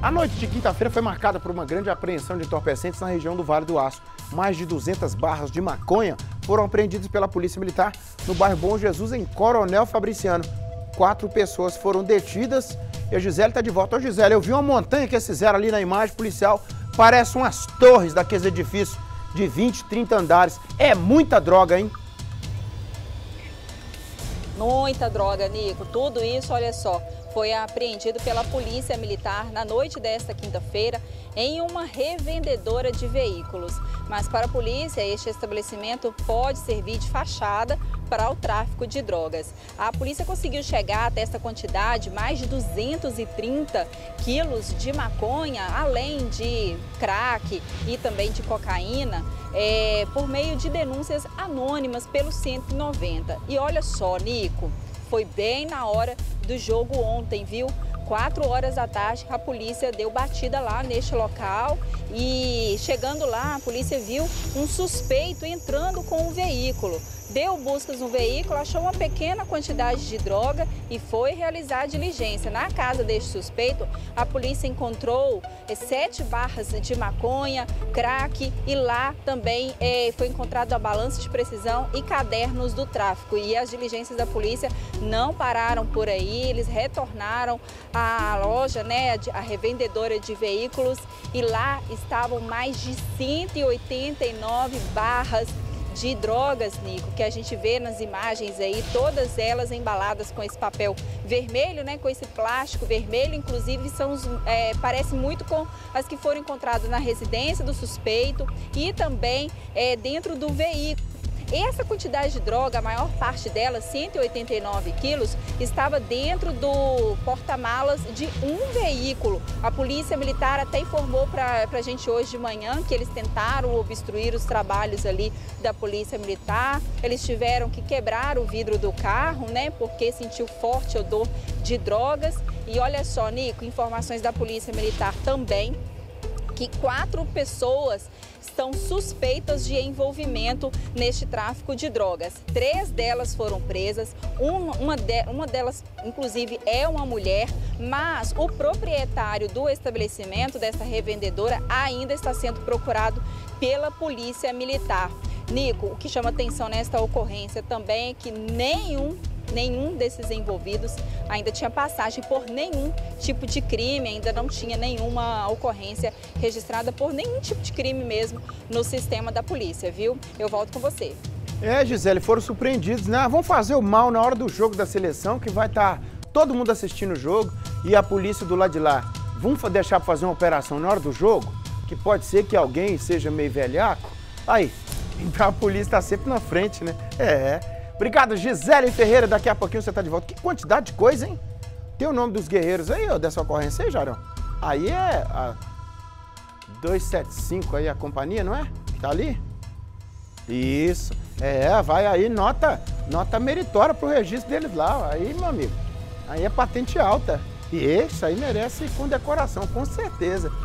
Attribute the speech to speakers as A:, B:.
A: A noite de quinta-feira foi marcada por uma grande apreensão de entorpecentes na região do Vale do Aço. Mais de 200 barras de maconha foram apreendidas pela Polícia Militar no bairro Bom Jesus, em Coronel Fabriciano. 4 pessoas foram detidas e a Gisele está de volta. Ô Gisele, eu vi uma montanha que eles fizeram ali na imagem policial, parece umas torres daqueles edifícios de 20, 30 andares. É muita droga, hein?
B: Muita droga, Nico. Tudo isso, olha só, foi apreendido pela Polícia Militar na noite desta quinta-feira em uma revendedora de veículos. Mas para a polícia, este estabelecimento pode servir de fachada para o tráfico de drogas. A polícia conseguiu chegar até esta quantidade, mais de 230 quilos de maconha, além de crack e também de cocaína, por meio de denúncias anônimas pelo 190. E olha só, Nico, foi bem na hora do jogo ontem, viu? 4 horas da tarde, a polícia deu batida lá neste local e chegando lá, a polícia viu um suspeito entrando com um veículo. Deu buscas no veículo, achou uma pequena quantidade de droga e foi realizar a diligência. Na casa deste suspeito, a polícia encontrou 7 barras de maconha, crack e lá também foi encontrado a balança de precisão e cadernos do tráfico. E as diligências da polícia não pararam por aí, eles retornaram à loja, né, a revendedora de veículos, e lá estavam mais de 189 barras de drogas, Nico, que a gente vê nas imagens aí, todas elas embaladas com esse papel vermelho, né, com esse plástico vermelho, inclusive parece muito com as que foram encontradas na residência do suspeito e também dentro do veículo. Essa quantidade de droga, a maior parte dela, 189 quilos, estava dentro do porta-malas de um veículo. A Polícia Militar até informou para a gente hoje de manhã que eles tentaram obstruir os trabalhos ali da Polícia Militar. Eles tiveram que quebrar o vidro do carro, né, porque sentiu forte odor de drogas. E olha só, Nico, informações da Polícia Militar também, que 4 pessoas estão suspeitas de envolvimento neste tráfico de drogas. 3 delas foram presas, uma delas, inclusive, é uma mulher, mas o proprietário do estabelecimento, dessa revendedora, ainda está sendo procurado pela Polícia Militar. Nico, o que chama atenção nesta ocorrência também é que nenhum desses envolvidos ainda tinha passagem por nenhum tipo de crime, ainda não tinha nenhuma ocorrência registrada por nenhum tipo de crime mesmo no sistema da polícia, viu? Eu volto com você.
A: Gisele, foram surpreendidos, né? Vão fazer o mal na hora do jogo da seleção, que vai estar todo mundo assistindo o jogo e a polícia do lado de lá. Vão deixar para fazer uma operação na hora do jogo, que pode ser que alguém seja meio velhaco. Aí, então a polícia está sempre na frente, né? Obrigado, Gisele Ferreira. Daqui a pouquinho você está de volta. Que quantidade de coisa, hein? Tem o nome dos guerreiros aí, ó, dessa ocorrência aí, Jarão? Aí é a 275 aí, a companhia, não é? Que tá ali? Isso. Vai aí, nota meritória pro registro deles lá. Aí, meu amigo, aí é patente alta. E isso aí merece condecoração, com certeza.